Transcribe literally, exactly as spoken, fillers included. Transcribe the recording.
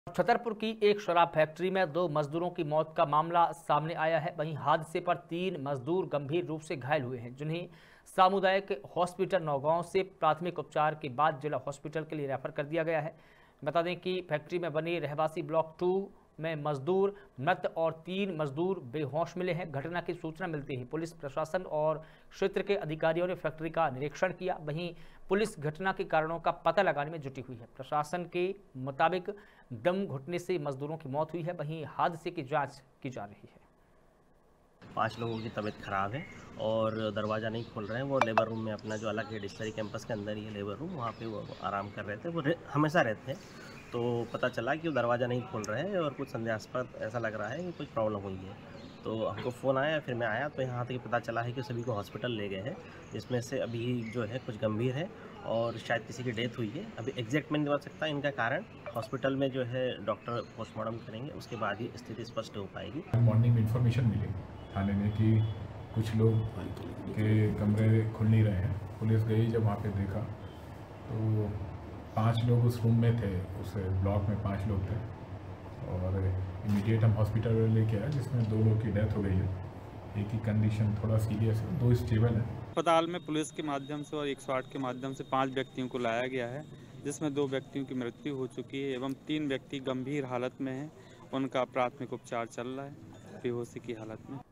छतरपुर की एक शराब फैक्ट्री में दो मजदूरों की मौत का मामला सामने आया है। वहीं हादसे पर तीन मजदूर गंभीर रूप से घायल हुए हैं, जिन्हें सामुदायिक हॉस्पिटल नौगांव से प्राथमिक उपचार के बाद जिला हॉस्पिटल के लिए रेफर कर दिया गया है। बता दें कि फैक्ट्री में बने रहवासी ब्लॉक टू में मजदूर मृत और तीन मजदूर बेहोश मिले हैं। घटना की सूचना मिलते ही पुलिस प्रशासन और क्षेत्र के अधिकारियों ने फैक्ट्री का निरीक्षण किया। वहीं पुलिस घटना के कारणों का पता लगाने में जुटी हुई है। प्रशासन के मुताबिक दम घुटने से मजदूरों की मौत हुई है। वहीं हादसे की जांच की जा रही है। पांच लोगों की तबीयत खराब है और दरवाज़ा नहीं खोल रहे हैं। वो लेबर रूम में अपना जो अलग है डिस्टरी कैंपस के अंदर ही है लेबर रूम, वहाँ पे वो आराम कर रहे थे। वो हमेशा रहते हैं, तो पता चला कि वो दरवाज़ा नहीं खोल रहे हैं और कुछ संदेहास्पद ऐसा लग रहा है कि कुछ प्रॉब्लम हुई है। तो हमको फ़ोन आया, फिर मैं आया तो यहाँ तक पता चला है कि सभी को हॉस्पिटल ले गए हैं, जिसमें से अभी जो है कुछ गंभीर है और शायद किसी की डेथ हुई है। अभी एग्जैक्ट मैं नहीं बता सकता इनका कारण। हॉस्पिटल में जो है डॉक्टर पोस्टमार्टम करेंगे, उसके बाद ही स्थिति स्पष्ट हो पाएगी। मॉर्निंग में इन्फॉर्मेशन मिली थाने में कि कुछ लोग के कमरे खुल नहीं रहे हैं। पुलिस गई, जब वहाँ पे देखा तो पांच लोग उस रूम में थे, उस ब्लॉक में पांच लोग थे और इमीडिएट हम हॉस्पिटल लेके आए, जिसमें दो लोग की डेथ हो गई है। एक की कंडीशन थोड़ा सीरियस है, दो स्टेबल है। अस्पताल में पुलिस के माध्यम से और एक सौ आठ के माध्यम से पाँच व्यक्तियों को लाया गया है, जिसमें दो व्यक्तियों की मृत्यु हो चुकी है एवं तीन व्यक्ति गंभीर हालत में हैं। उनका प्राथमिक उपचार चल रहा है बेहोशी की हालत में।